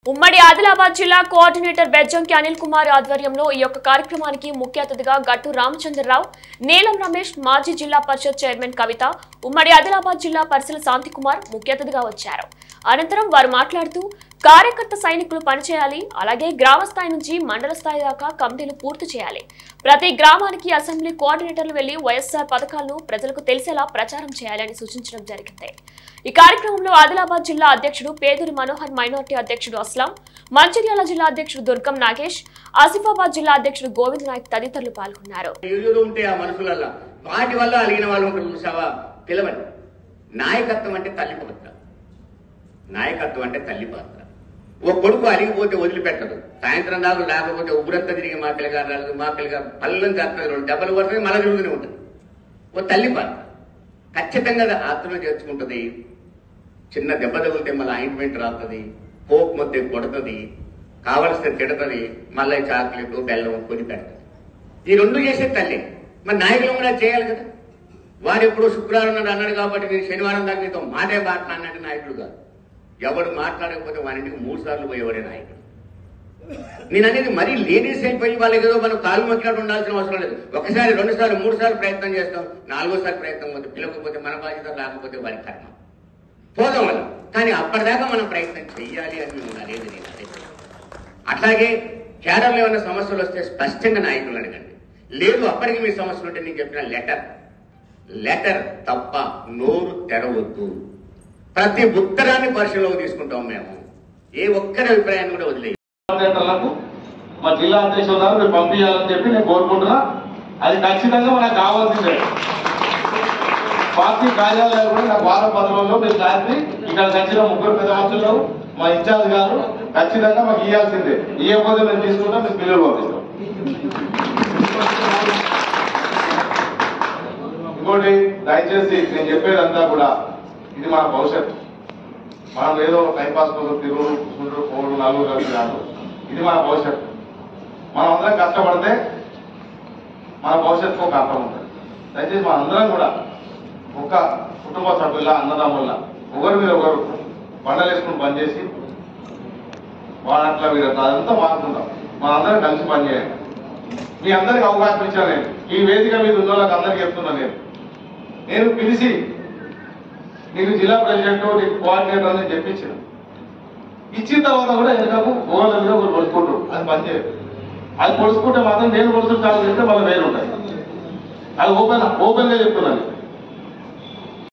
ఉమ్మడి ఆదిలాబాద్ జిల్లా కోఆర్డినేటర్ బెజ్జంకి అనిల్ కుమార్ ఆధ్వర్యంలో ఈ యొక్క కార్యక్రమానికి ముఖ్య అతిథిగా గట్టు రామచంద్రరావు, నీలం రమేష్, మాజీ జిల్లా పరిషత్ చైర్మన్ కవిత, ఉమ్మడి ఆదిలాబాద్ జిల్లా పరిసల శాంతికుమార్ ముఖ్య అతిథిగా వచ్చారు. అనంతరం వారు మాట్లాడుతూ కార్యకర్త సైనికులు పనిచేయాలి, అలాగే గ్రామ స్థాయి నుంచి మండల స్థాయి దాకా కమిటీలు పూర్తి చేయాలి. ప్రతి గ్రామానికి అసెంబ్లీ కోఆర్డినేటర్లు వెళ్లి వైఎస్ఆర్ పథకాలను ప్రజలకు తెలిసేలా ప్రచారం చేయాలని సూచించడం జరిగింది. ఈ కార్యక్రమంలో ఆదిలాబాద్ జిల్లా అధ్యక్షుడు పేదూరి మనోహర్, మైనార్టీ అధ్యక్షుడు అస్లాం, మంచిర్యాల జిల్లా అధ్యక్షుడు దుర్గం నాగేష్, ఆసిఫాబాద్ జిల్లా అధ్యక్షుడు గోవింద్ నాయక్ తదితరులు పాల్గొన్నారు. నాయకత్వం అంటే తల్లి పాత్ర. ఓ కొడుకు అలిగిపోతే వదిలిపెట్టదు, సాయంత్రం దాకా లేకపోతే ఉబ్బరంతా తిరిగి మా పిల్లగారు పళ్ళం చేస్తుంది, 2 దెబ్బలు పడుతుంది, మళ్ళీ తిరుగుతూనే ఉంటుంది. ఓ తల్లి పాత్ర ఖచ్చితంగా ఆత్మలో చేర్చుకుంటుంది. చిన్న దెబ్బ తగిలితే మళ్ళీ ఆయింట్మెంట్ రాస్తుంది, కోప్ మొత్తం కొడుతుంది, కావలసిన తిడుతుంది, మళ్ళీ చాక్లెట్ బెల్లం కొని పెడుతుంది. ఈ 2 చేసే తల్లి. మరి నాయకులు కూడా చేయాలి కదా. వాడు ఎప్పుడు శుక్రవారం నాడు అన్నాడు కాబట్టి నేను శనివారం దాకా నీతో మాటే మాట్లాడినట్టు నాయకుడు కాదు. ఎవడు మాట్లాడకపోతే వారింటికి 3 సార్లు పోయేవాడే నాయకుడు. నేను అనేది మరీ లేడీస్ అయిపోయి వాళ్ళకి ఏదో మనం కాలు మొక్కినట్టు ఉండాల్సిన అవసరం లేదు. 1 సారి 2 సార్లు 3 సార్లు ప్రయత్నం చేస్తాం, 4వ సారి ప్రయత్నం పోతే పిలవకపోతే మన బాధ్యత, లేకపోతే వారి కర్మ పోదాం వల్ల. కానీ అప్పటిదాకా మనం ప్రయత్నం చెయ్యాలి అని నేను అనేది. అట్లాగే కేడర్లో ఏమైనా సమస్యలు వస్తే స్పష్టంగా నాయకులు అడగండి. లేదు అప్పటికి మీ సమస్యలు ఉంటే నేను చెప్పిన లెటర్ తప్ప నోరు తెరవద్దు. ప్రతి ఉత్తరాన్ని పరిశీలనలోకి తీసుకుంటాం మేము. ఏ ఒక్కరి అభిప్రాయాన్ని కూడా వదిలేదు. మా జిల్లా అధ్యక్షులు మీరు పంపించాలని చెప్పి నేను కోరుకుంటున్నా. అది ఖచ్చితంగా మనకు కావాల్సిందే. పార్టీ కార్యాలయాలు కూడా నాకు వారం 10 రోజుల్లో మీరు రాత్రి ఇక్కడ వచ్చిన 3 పెద్ద మనుషులు మా ఇన్ఛార్జ్ గారు ఖచ్చితంగా మాకు ఇవ్వాల్సిందే. ఇవ్వకపోతే మేము తీసుకుంటాం, మీకు బిల్లులు పంపిస్తాం. ఇంకోటి దయచేసి నేను చెప్పేదంతా కూడా ఇది మన భవిష్యత్తు. మనం ఏదో టైంపాస్ కోసం తిరుగుడు కూర్చుంటారు, 3, 4 కలిసి కాదు. ఇది మన భవిష్యత్తు. మనం అందరం కష్టపడితే మన భవిష్యత్తుకు ఒక అర్థం ఉంటుంది. దయచేసి మన అందరం కూడా ఒక కుటుంబ సభ్యుల, అన్నదమ్ముల ఒకరి మీద ఒకరు బండలు వేసుకుని పనిచేసి వాళ్ళట్లా వీరట్లా అదంతా మారుకుంటాం. మనందరం కలిసి పనిచేయాలి. మీ అందరికి అవకాశం ఇచ్చాను నేను. ఈ వేదిక మీద ఉన్న వాళ్ళకి అందరికీ చెప్తున్నాను. నేను పిలిచి నీకు జిల్లా ప్రెసిడెంట్, నీకు కోఆర్డినేటర్ అని చెప్పించిన ఇచ్చిన తర్వాత కూడా ఎందుకు గోళ్ళ మీద ఒకరు పొడుచుకుంటారు. అది పనిచేయదు. అది పొడుచుకుంటే మాత్రం నేను పొడుచుకు చాలు చెప్తే మళ్ళీ వేరు ఉంటాయి. అది ఓపెన్ గా చెప్తున్నాను.